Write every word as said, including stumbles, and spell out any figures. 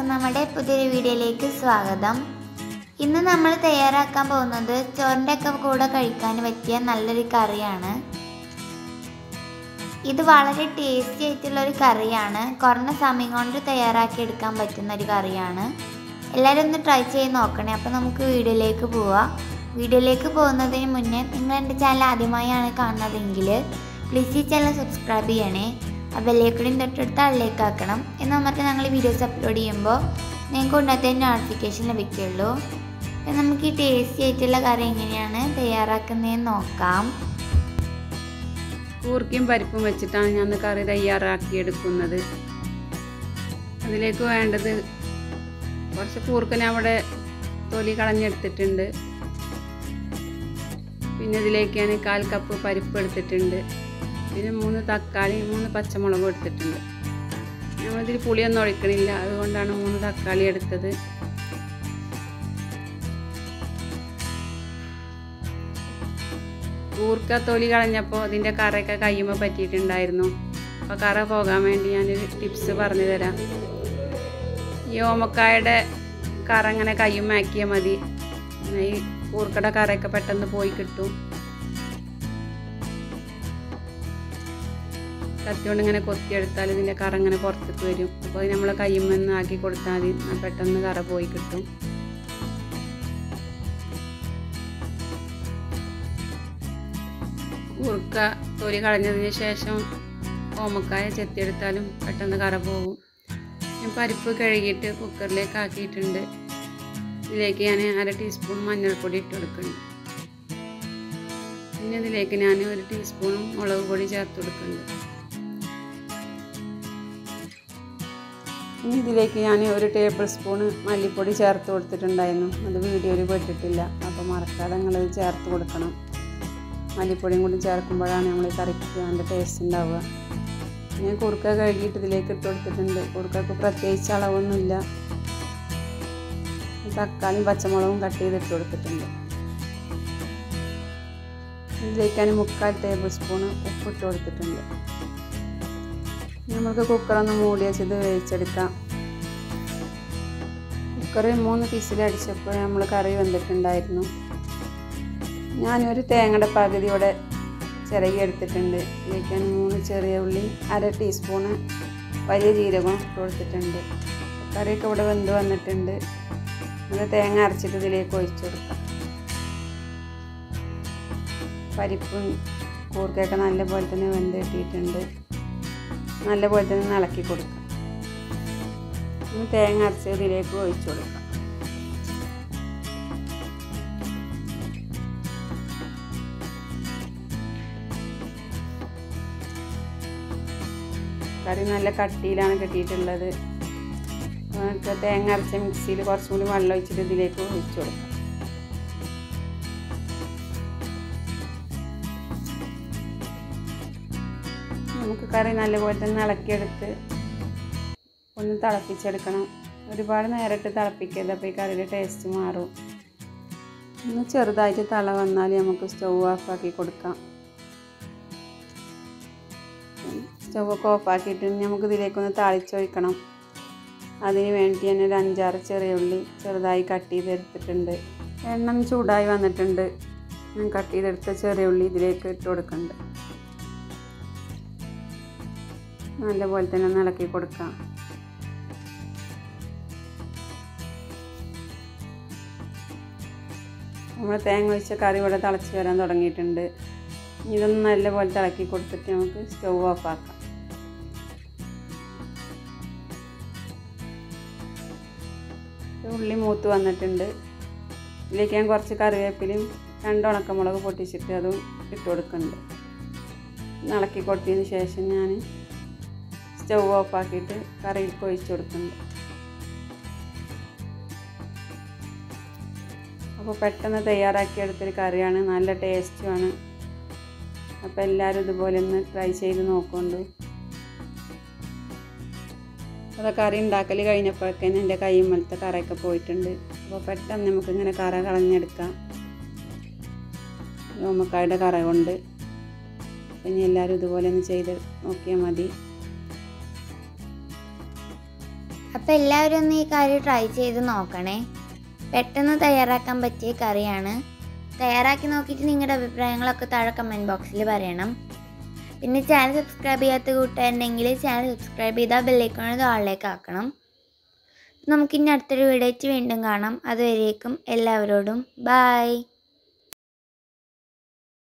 എല്ലാവർക്കും നമ്മുടെ പുതിയൊരു വീഡിയോയിലേക്ക് സ്വാഗതം. ഇന്ന് നമ്മൾ തയ്യാറാക്കാൻ പോകുന്നത് ചോറിൻ്റെ ഒക്കെ കൂടെ കഴിക്കാൻ പറ്റിയ നല്ലൊരു കറിയാണ്. ഇത് വളരെ ടേസ്റ്റി ആയിട്ടുള്ള ഒരു കറിയാണ്. കുറഞ്ഞ സമയം കൊണ്ട് തയ്യാറാക്കി എടുക്കാൻ പറ്റുന്ന ഒരു കറിയാണ്. എല്ലാവരും ഒന്ന് ട്രൈ ചെയ്ത് നോക്കണേ. അപ്പോൾ നമുക്ക് വീഡിയോയിലേക്ക് പോവാം. വീഡിയോയിലേക്ക് പോകുന്നതിന് മുന്നേ നിങ്ങൾ എൻ്റെ ചാനൽ ആദ്യമായാണ് കാണുന്നതെങ്കിൽ പ്ലീസ് ഈ ചാനൽ സബ്സ്ക്രൈബ് ചെയ്യണേ. ആ ബെല്ലൈക്കണിയും തൊട്ടടുത്ത് അതിലേക്ക് ആക്കണം. എന്നാൽ മാത്രമേ ഞങ്ങൾ വീഡിയോസ് അപ്ലോഡ് ചെയ്യുമ്പോൾ നിങ്ങൾക്ക് ഉടനെ നോട്ടിഫിക്കേഷൻ ലഭിക്കുള്ളൂ. അപ്പം നമുക്ക് ഈ ടേസ്റ്റി ആയിട്ടുള്ള കറി എങ്ങനെയാണ് തയ്യാറാക്കുന്നതെന്ന് നോക്കാം. കൂർക്കയും പരിപ്പും വെച്ചിട്ടാണ് ഞാൻ കറി തയ്യാറാക്കിയെടുക്കുന്നത്. അതിലേക്ക് വേണ്ടത് കുറച്ച് കൂർക്ക ഞാൻ അവിടെ തൊലി കളഞ്ഞെടുത്തിട്ടുണ്ട്. പിന്നെ ഇതിലേക്ക് ഞാൻ കാൽ കപ്പ് പരിപ്പ് എടുത്തിട്ടുണ്ട്. പിന്നെ മൂന്ന് തക്കാളി മൂന്ന് പച്ചമുളകും എടുത്തിട്ടുണ്ട്. നമ്മളിതിൽ പുളിയൊന്നും ഒഴിക്കണില്ല, അതുകൊണ്ടാണ് മൂന്ന് തക്കാളി എടുത്തത്. കൂർക്ക തൊലി കളഞ്ഞപ്പോൾ അതിൻ്റെ കറയൊക്കെ കയ്യുമ്പോൾ പറ്റിയിട്ടുണ്ടായിരുന്നു. അപ്പോൾ കറ പോകാൻ വേണ്ടി ഞാനൊരു ടിപ്സ് പറഞ്ഞു തരാം. ഈ ഓമക്കായുടെ കറ ഇങ്ങനെ കയ്യുമാക്കിയാൽ മതി. ഈ കൂർക്കയുടെ കറയൊക്കെ പെട്ടെന്ന് പോയി കിട്ടും. കത്തിയോണ്ട് ഇങ്ങനെ കൊത്തിയെടുത്താൽ ഇതിൻ്റെ കറ ഇങ്ങനെ പുറത്തേക്ക് വരും. അപ്പോൾ നമ്മൾ കയ്യുമെന്ന് ആക്കി കൊടുത്താൽ മതി, പെട്ടെന്ന് കറ പോയി കിട്ടും. കൂർക്ക തൊലി കളഞ്ഞതിന് ശേഷം ഓമക്കായ ചെത്തിയെടുത്താലും പെട്ടെന്ന് കറ പോകും. ഞാൻ പരിപ്പ് കഴുകിയിട്ട് കുക്കറിലേക്ക് ആക്കിയിട്ടുണ്ട്. ഇതിലേക്ക് ഞാൻ അര ടീസ്പൂൺ മഞ്ഞൾപ്പൊടി ഇട്ട് കൊടുക്കുന്നുണ്ട്. പിന്നെ ഇതിലേക്ക് ഞാൻ ഒരു ടീസ്പൂണും മുളക് പൊടി ചേർത്ത് കൊടുക്കുന്നുണ്ട്. ഇനി ഇതിലേക്ക് ഞാൻ ഒരു ടേബിൾ സ്പൂണ് മല്ലിപ്പൊടി ചേർത്ത് കൊടുത്തിട്ടുണ്ടായിരുന്നു. അത് വീഡിയോയിൽ പെട്ടിട്ടില്ല, അപ്പോൾ മറക്കാതെ നിങ്ങളത് ചേർത്ത് കൊടുക്കണം. മല്ലിപ്പൊടിയും കൂടി ചേർക്കുമ്പോഴാണ് നമ്മൾ ഈ കറിക്ക് നല്ല ടേസ്റ്റ് ഉണ്ടാവുക. ഞാൻ കുറുക്ക കഴുകിയിട്ട് ഇതിലേക്ക് ഇട്ട് കൊടുത്തിട്ടുണ്ട്. കുറുക്കക്ക് പ്രത്യേകിച്ച് അളവൊന്നുമില്ല. തക്കാളിയും പച്ചമുളകും കട്ട് ചെയ്തിട്ട് കൊടുത്തിട്ടുണ്ട്. ഇതിലേക്ക് ഞാൻ മുക്കാൽ ടേബിൾ സ്പൂണ് ഉപ്പിട്ട് കൊടുത്തിട്ടുണ്ട്. നമുക്ക് കുക്കറൊന്ന് മൂടി വെച്ചത് വേവിച്ചെടുക്കാം. കുക്കറിൽ മൂന്ന് വിസിലടിച്ചപ്പോൾ നമ്മൾ കറി വെന്തിട്ടുണ്ടായിരുന്നു. ഞാനൊരു തേങ്ങയുടെ പകുതി ഇവിടെ ചിരകി എടുത്തിട്ടുണ്ട്. ഇതിലേക്ക് ഞാൻ മൂന്ന് ചെറിയ ഉള്ളി അര ടീസ്പൂണ് വലിയ ജീരകം ഇട്ട് കൊടുത്തിട്ടുണ്ട്. കറിയൊക്കെ ഇവിടെ വെന്ത് വന്നിട്ടുണ്ട്. നമ്മൾ തേങ്ങ അരച്ചിട്ട് ഇതിലേക്ക് ഒഴിച്ചു കൊടുക്കാം. പരിപ്പും കൂർക്കയൊക്കെ നല്ലപോലെ തന്നെ വെന്ത് കിട്ടിയിട്ടുണ്ട്. നല്ലപോലെ തന്നെ ഇളക്കി കൊടുക്കാം. തേങ്ങ അരച്ച് ഇതിലേക്ക് ഒഴിച്ചു കൊടുക്കാം. കറി നല്ല കട്ടിയിലാണ് കിട്ടിയിട്ടുള്ളത്. നമുക്ക് തേങ്ങ അരച്ച മിക്സിയിൽ കുറച്ചും കൂടി വെള്ളം ഒഴിച്ചിട്ട് ഇതിലേക്ക് ഒഴിച്ചു കൊടുക്കാം. നമുക്ക് കറി നല്ലപോലെ തന്നെ ഇളക്കിയെടുത്ത് ഒന്ന് തിളപ്പിച്ചെടുക്കണം. ഒരുപാട് നേരിട്ട് തിളപ്പിക്കരുത്, അപ്പോൾ ഈ കറിയുടെ ടേസ്റ്റ് മാറും. ഒന്ന് ചെറുതായിട്ട് തിള വന്നാൽ നമുക്ക് സ്റ്റൗ ഓഫാക്കി കൊടുക്കാം. സ്റ്റൗവൊക്കെ ഓഫാക്കിയിട്ട് നമുക്ക് ഇതിലേക്കൊന്ന് താളിച്ചൊഴിക്കണം. അതിന് വേണ്ടി ഞാൻ ഒരു അഞ്ചാറ് ചെറിയ ഉള്ളി ചെറുതായി കട്ട് ചെയ്തെടുത്തിട്ടുണ്ട്. എണ്ണ ചൂടായി വന്നിട്ടുണ്ട്. ഞാൻ കട്ട് ചെയ്തെടുത്ത ചെറിയ ഉള്ളി ഇതിലേക്ക് ഇട്ട് കൊടുക്കുന്നുണ്ട്. നല്ലപോലെ തന്നെ ഒന്ന് ഇളക്കി കൊടുക്കാം. നമ്മൾ തേങ്ങ ഒഴിച്ച കറി ഇവിടെ തിളച്ച് വരാൻ തുടങ്ങിയിട്ടുണ്ട്. ഇതൊന്ന് നല്ലപോലെ തിളക്കി കൊടുത്തിട്ട് നമുക്ക് സ്റ്റൗ ഓഫാക്കാം. ഉള്ളി മൂത്ത് വന്നിട്ടുണ്ട്. ഇതിലേക്ക് ഞാൻ കുറച്ച് കറിവേപ്പിലയും രണ്ട് ഉണക്കമുളക് പൊട്ടിച്ചിട്ട് അതും ഇട്ട് കൊടുക്കുന്നുണ്ട്. ഇളക്കി കൊടുത്തതിന് ശേഷം ഞാൻ സ്റ്റൗ ഓഫാക്കിയിട്ട് കറിയിലേക്ക് ഒഴിച്ച് കൊടുക്കുന്നുണ്ട്. അപ്പോൾ പെട്ടെന്ന് തയ്യാറാക്കിയെടുത്തൊരു കറിയാണ്, നല്ല ടേസ്റ്റുമാണ്. അപ്പോൾ എല്ലാവരും ഇതുപോലെ ഒന്ന് ട്രൈ ചെയ്ത് നോക്കുന്നുണ്ട്. അപ്പോൾ കറി ഉണ്ടാക്കൽ കഴിഞ്ഞപ്പോഴേക്കും എൻ്റെ കൈമലത്തെ കറയൊക്കെ പോയിട്ടുണ്ട്. അപ്പോൾ പെട്ടെന്ന് നമുക്കിങ്ങനെ കറ കളഞ്ഞെടുക്കാം ഓമക്കായുടെ കറ കൊണ്ട്. അപ്പം ഇനി എല്ലാവരും ഇതുപോലെ ഒന്ന് ചെയ്ത് നോക്കിയാൽ മതി. അപ്പോൾ എല്ലാവരും ഒന്ന് ഈ കറി ട്രൈ ചെയ്ത് നോക്കണേ. പെട്ടെന്ന് തയ്യാറാക്കാൻ പറ്റിയ കറിയാണ്. തയ്യാറാക്കി നോക്കിയിട്ട് നിങ്ങളുടെ അഭിപ്രായങ്ങളൊക്കെ താഴെ കമൻറ്റ് ബോക്സിൽ പറയണം. പിന്നെ ചാനൽ സബ്സ്ക്രൈബ് ചെയ്യാത്ത കൂട്ടുകാരുണ്ടെങ്കിൽ ചാനൽ സബ്സ്ക്രൈബ് ചെയ്താൽ ബെല്ലൈക്കോൺ ആളിലേക്ക് ആക്കണം. നമുക്കിനി അടുത്തൊരു വീഡിയോ വീണ്ടും കാണാം. അതുവരേക്കും എല്ലാവരോടും ബായ്.